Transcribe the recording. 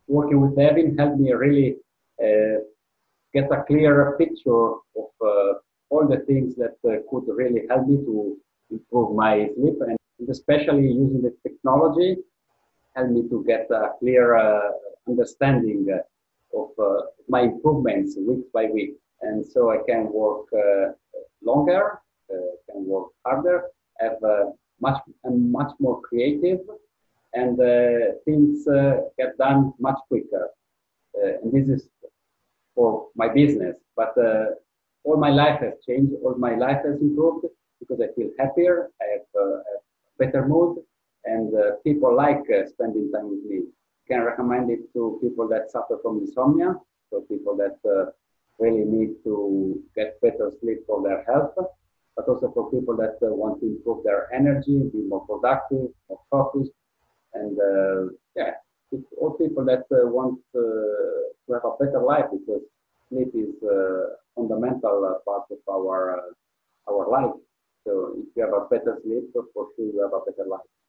working with Devin helped me really get a clearer picture of all the things that could really help me to improve my sleep, and especially using the technology helped me to get a clear understanding of my improvements week by week. And so I can work longer, can work harder, have I'm much more creative, and things get done much quicker. And this is for my business, but all my life has changed. All my life has improved because I feel happier. I have better mood, and people like spending time with me. Can recommend it to people that suffer from insomnia, so people that really need to get better sleep for their health, but also for people that want to improve their energy, be more productive, more focused, and yeah, it's all people that want to have a better life because sleep is a fundamental part of our life. So if you have a better sleep, for sure you have a better life.